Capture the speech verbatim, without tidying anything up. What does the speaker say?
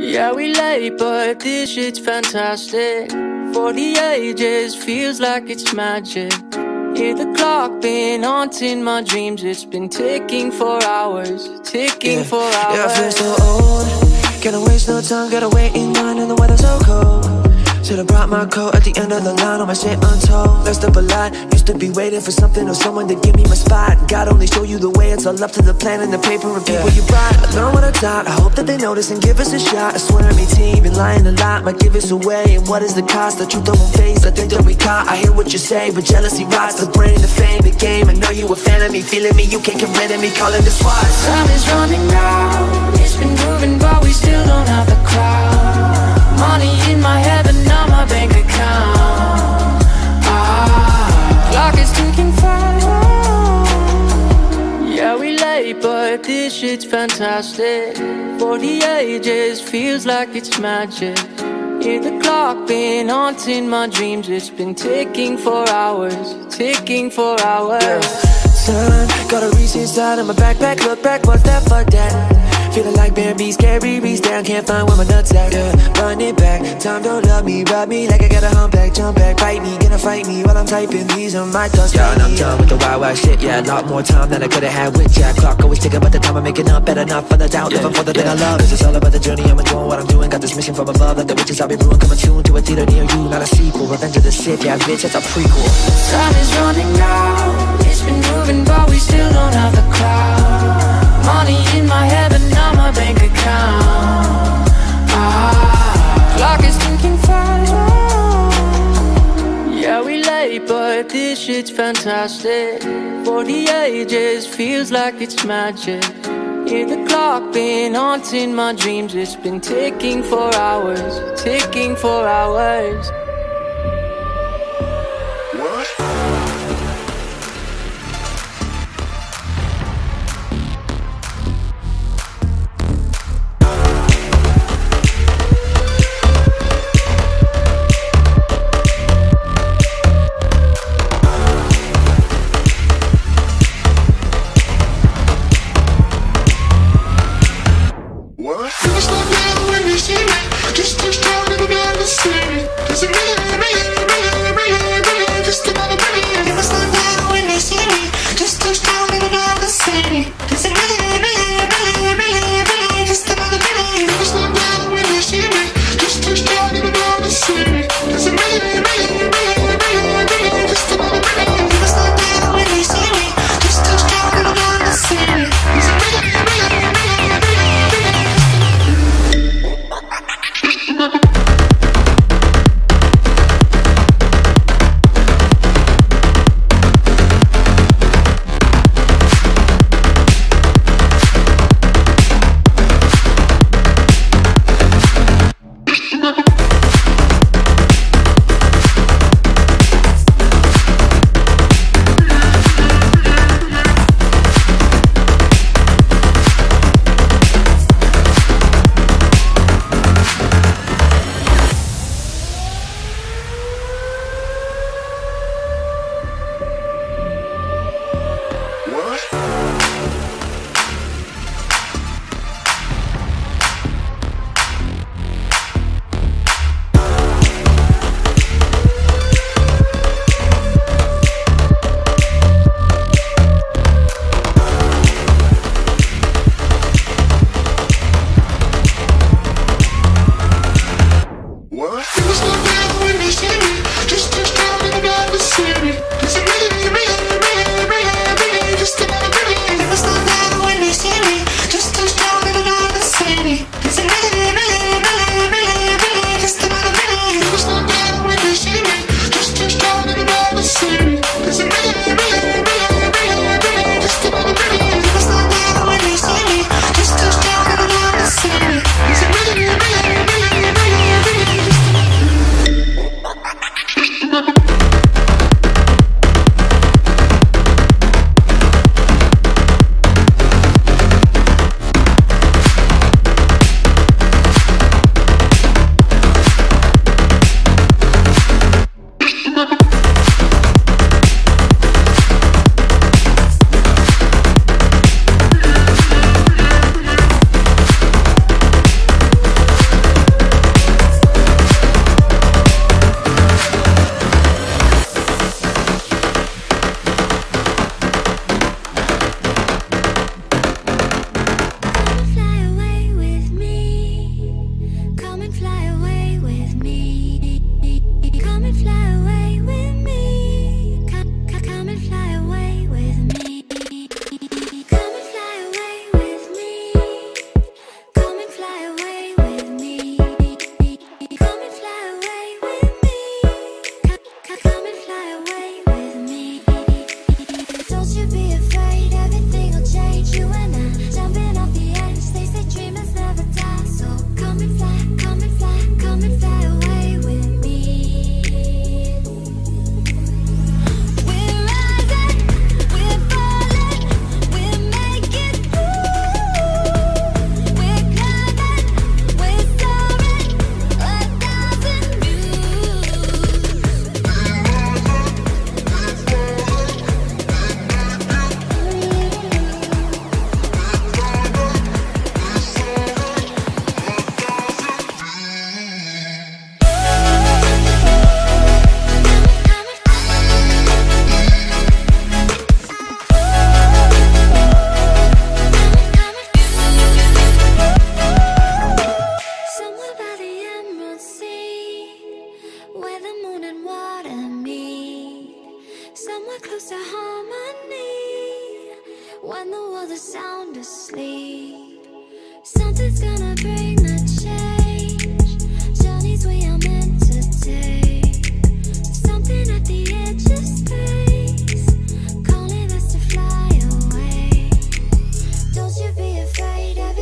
Yeah, we late, but this shit's fantastic. For the ages, feels like it's magic. Hear the clock been haunting my dreams. It's been ticking for hours, ticking yeah. for hours. Yeah, I feel so old. Gotta waste no time, gotta wait in line and the weather's so cold. Should've brought my coat at the end of the line, all my shit untold. Messed up a lot, used to be waiting for something or someone to give me my spot. God only show you the way, it's all up to the plan and the paper and people yeah. you brought. I learned what I taught, I hope that they notice and give us a shot. I swear I mean team, been lying a lot, might give us away. And what is the cost? The truth I won't face, I think that we caught. I hear what you say, but jealousy rots the brain, the fame, the game. I know you a fan of me, feeling me, you can't get rid of me, calling the SWAT. Time is running out, it's been moving but we still don't have the crowd. Money in my head but not my bank account. Ah, clock is ticking fast. Yeah, we late, but this shit's fantastic. For the ages, feels like it's magic. Hear the clock been haunting my dreams. It's been ticking for hours, ticking for hours. Yeah. Son, got a reach inside of my backpack. Look back, what's that? Fuck that. Feeling like Bambi, scary, reach down, can't find where my nuts at, yeah. Run it back, time don't love me, rub me like I got a humpback, jump back, bite me, gonna fight me while I'm typing these on my thoughts. Yeah, and I'm done with the wild, wild shit, yeah. A lot more time than I could've had with Jack. Clock always ticking, but the time I'm making up, better not for the doubt, living for the thing I love. It's just all about the journey, I'm enjoying what I'm doing. Got this mission from above, like the witches I'll be brewing. Coming soon to a theater near you, not a sequel. Revenge of the Sith, yeah, bitch, that's a prequel. Time is running out, it's been moving, but we still don't have the crowd. Money in my head, but not my bank account. Ah, clock is ticking fast. Yeah, we late, but this shit's fantastic. For the ages, feels like it's magic. Hear the clock been haunting my dreams. It's been ticking for hours, ticking for hours. What? Feels like now when you see me, just touched down in another city. Doesn't mean to sleep. Something's gonna bring the change. Journeys we are meant to take. Something at the edge of space, calling us to fly away. Don't you be afraid of